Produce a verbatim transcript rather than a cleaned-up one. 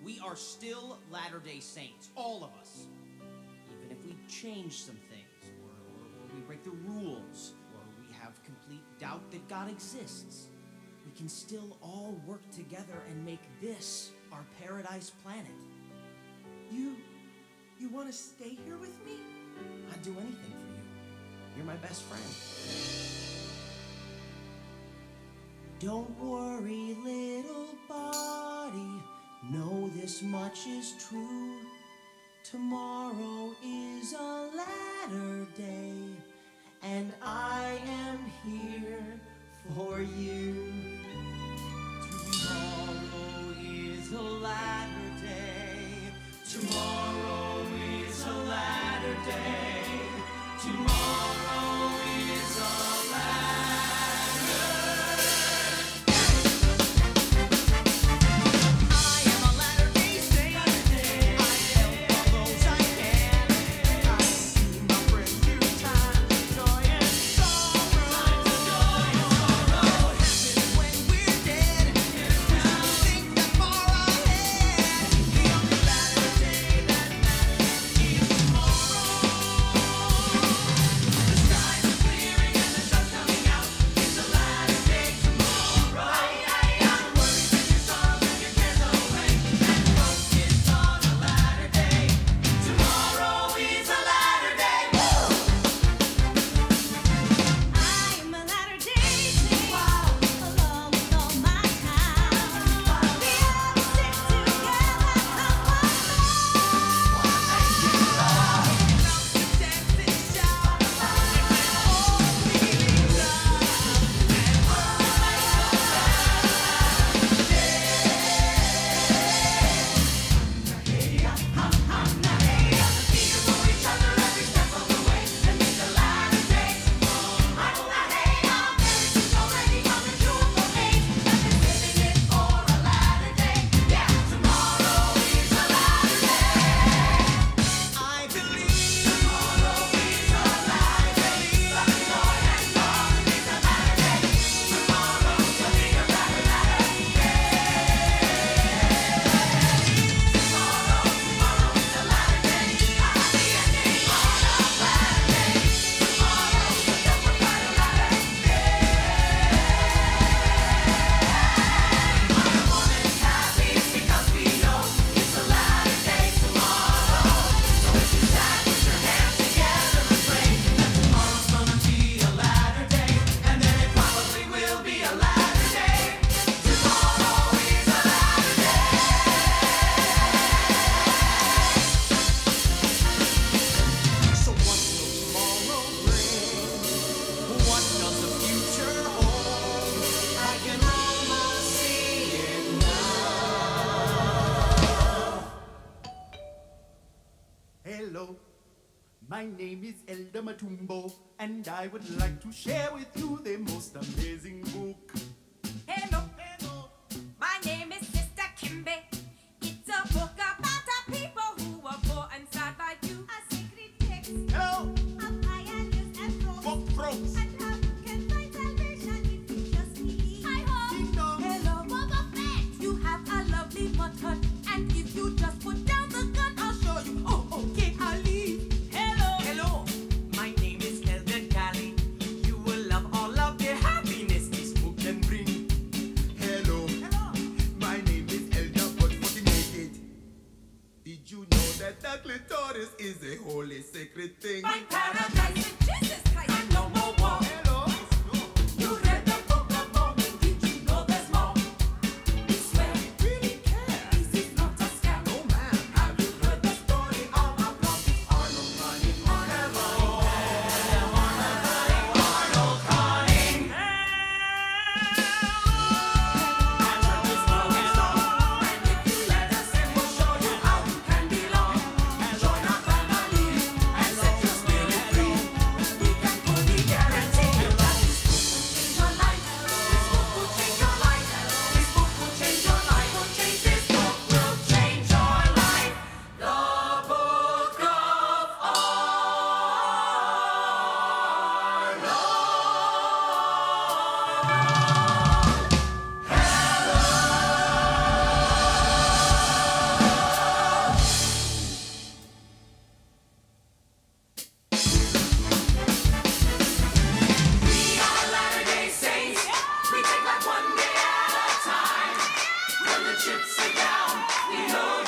we are still Latter-day Saints, all of us. Even if we change some things, or, or, or we break the rules, or we have complete doubt that God exists, we can still all work together and make this our paradise planet. You, you want to stay here with me? I'd do anything for you. You're my best friend. Don't worry, little body, know this much is true. Tomorrow is a latter day, and I am here for you. Tomorrow is a latter day. Tomorrow is a latter day. Tomorrow is a latter I am a Latter-day Saint. I help all those I can. I see my friends through time, joy and sorrow. Times of joy and sorrow happen when we're dead. We should think that far ahead. The only latter day that matters is tomorrow. The skies are clearing and the sun's coming out. It's a latter day tomorrow. Don't worry, take your sorrows and your cares away, and focus on a latter day. Tomorrow is a latter day. I'm a Latter-day Saint, along with all my kind. We all stick together, come on. Dance and shout, and we're all feeling love, and we'll make a latter day. Here for each other every step of the way, and make a latter day tomorrow. America's already on the jewel age, but they're saving it for a latter day. Yeah, tomorrow is a latter day. I believe tomorrow is a latter day. Love and joy and love is a latter day. Tomorrow's gonna be a latter, latter day. Tomorrow, tomorrow is a latter day. The ending on a latter day. Tomorrow, so don't work out a latter day. We're more than happy because we know it's a latter day tomorrow. So if you stand, put your hands together and pray that tomorrow's gonna be a latter day, and then it probably will be a latter day. Tomorrow is a latter day. So what will tomorrow bring? What does the future hold? I can almost see it now. Hello, my name is Elder Matumbo, and I would like to share with you the most amazing book. Hello, my name is Sister Kimbe. It's a book about a people who were poor and sad like you. A sacred text Hello, of pioneers and thrones, book throats. and how you can find salvation if you just believe. Hi ho, Ding dong. hello, Boba Fett. You have a lovely mud hut, and if you just put down the gun, I'll show you. Oh, okay, I'll leave. Hello, Hello, my name is Elder Cali. You will love all of the happiness this book can bring. Hello, my name is Elder But Fucking Naked. Did you know that the clitoris is a holy sacred thing? find paradise with Jesus Christ and no more war. Hello, You read the book of Mormon, did you know there's more? We swear, really care? this is not a scam. Oh man, Have you heard the story of our prophet Arnold Cunning? Arnold Cunning. Answer this long song, and if you let us in, we'll show you how you can belong. Join our family and set your spirit free. We can chips are down. We know